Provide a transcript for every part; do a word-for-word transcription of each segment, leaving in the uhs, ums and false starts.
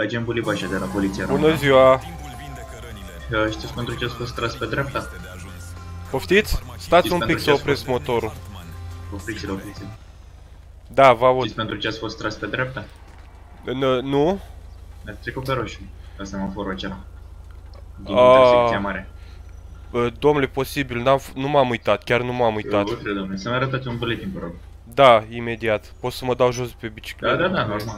Agent Bulibașa de la Poliția Bună Română. ziua! Știți pentru ce ați fost tras pe dreapta? Poftiți? Stați un pentru pic ce să ați opresc fost? motorul. Opriți-l, opriți-l. Da, vă aud. Știți pentru ce ați fost tras pe dreapta? N- Nu? Ne-ați trecut pe roșu, la semaforul acela. Din Ah. intersecția mare. Bă, Domnule, posibil, n-am, f- nu m-am uitat, chiar nu m-am uitat. Eu vă cred, domnule. Să-mi arătați un buletin, vă rog. Da, imediat. Pot să mă dau jos pe bicicletă? Da, da, da, normal.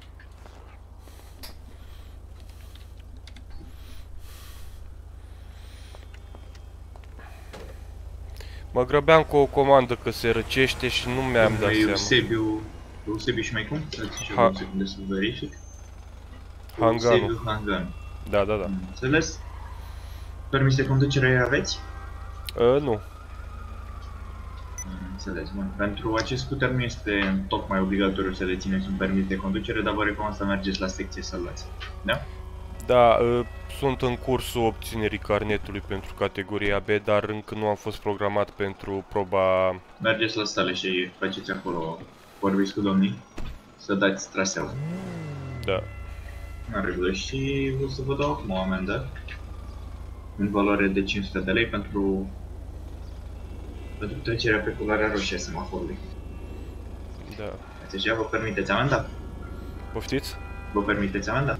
Mă grăbeam cu o comandă că se răcește și nu mi-am dat seama. Eusebiu... Eusebiu și mai cum? Dați și Ha- o secundă să verific. Hanganu. Eusebiu Hanganu. Da, da, da. Am înțeles. Permis de conducere aveți? Uh, nu. Am înțeles, bun. Pentru acest scooter nu este tocmai obligatoriu să dețineți un permis de conducere, dar vă recomand să mergeți la secție să-l luați. Da? Da, uh, sunt în cursul obținerii carnetului pentru categoria B, dar încă nu am fost programat pentru proba... Mergeți la stale și faceți acolo, vorbiți cu domnii, să dați traseul. Da. În regulă, și o să vă dau acum o amendă în valoare de cinci sute de lei pentru, pentru trecerea pe culoarea roșie a semaforului. Da. Deci vă permiteți amenda? Poftiți? Vă permiteți amenda?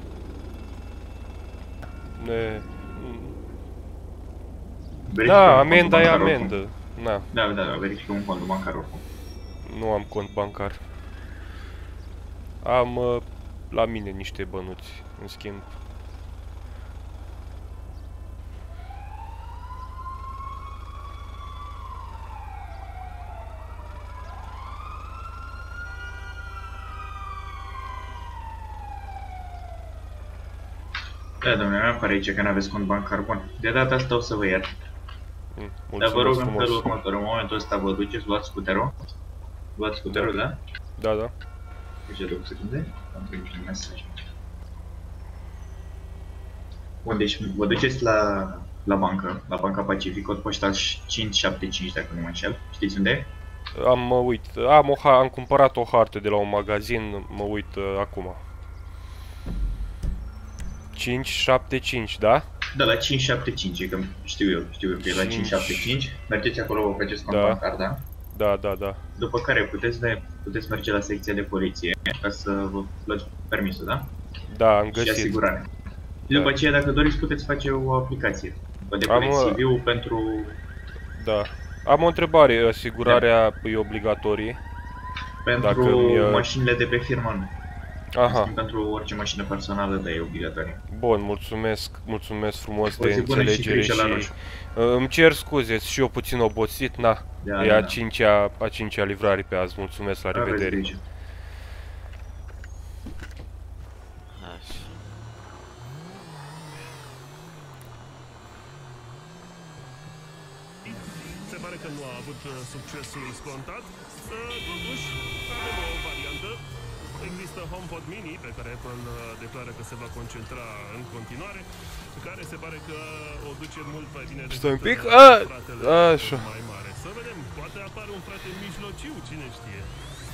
Ne... Verificăm Da, un amenda cont e bancar amendă. Na, oricum. Da, da, da, verificăm un cont bancar oricum. nu am cont bancar. Am uh, la mine niște bănuți, în schimb. Da, domnule, mi apare aici că nu aveți cont bancar bun. De data asta o să vă iert. Mm, Dar vă rog mulțumesc în felul frumos. următor, în momentul ăsta vă duceți, luați scuterul. Luați scuterul, da? Da, da. Deci două secunde. Am primit un mesaj. Bun, deci vă duceți la, la bancă, la Banca Pacific, cod poștal cinci șapte cinci, dacă nu mă înșel. Știți unde e? Am, mă uit. Am, o, ha- am cumpărat o hartă de la un magazin, mă uit uh, acum. cinci șapte cinci, da? Da, la cinci șapte cinci, e că știu eu, știu eu că e la cinci șapte cinci. Mergeți acolo, vă faceți cont Da. bancar, da? Da, da, da. După care puteți, de, puteți merge la secția de poliție ca să vă luați permisul, da? Da, am Și găsit. asigurare. Și Da. după aceea, dacă doriți, puteți face o aplicație. Vă Am, depuneți uh, C V-ul pentru... Da. Am o întrebare, asigurarea e obligatorie? Dacă Pentru mi, uh, mașinile de pe firmă, nu. Aha. Pentru orice mașină personală, da, e obligatorie. Bun, mulțumesc, mulțumesc frumos O de zi bună și înțelegere grijă la și... roșu. Uh, îmi cer scuze, și eu puțin obosit, na. Da, E da, a da. cincea, a cincea livrare pe azi, mulțumesc, la Aveți revedere. grijă. Așa. Se pare că nu a avut uh, succesul scontat. Uh, Totuși, avem o variantă. Există HomePod Mini, pe care Apple uh, declară că se va concentra în continuare, care se pare că o duce mult mai bine decât Stai un pic. uh, A, fratele așa. mai mare. Să vedem, poate apare un frate mijlociu, cine știe.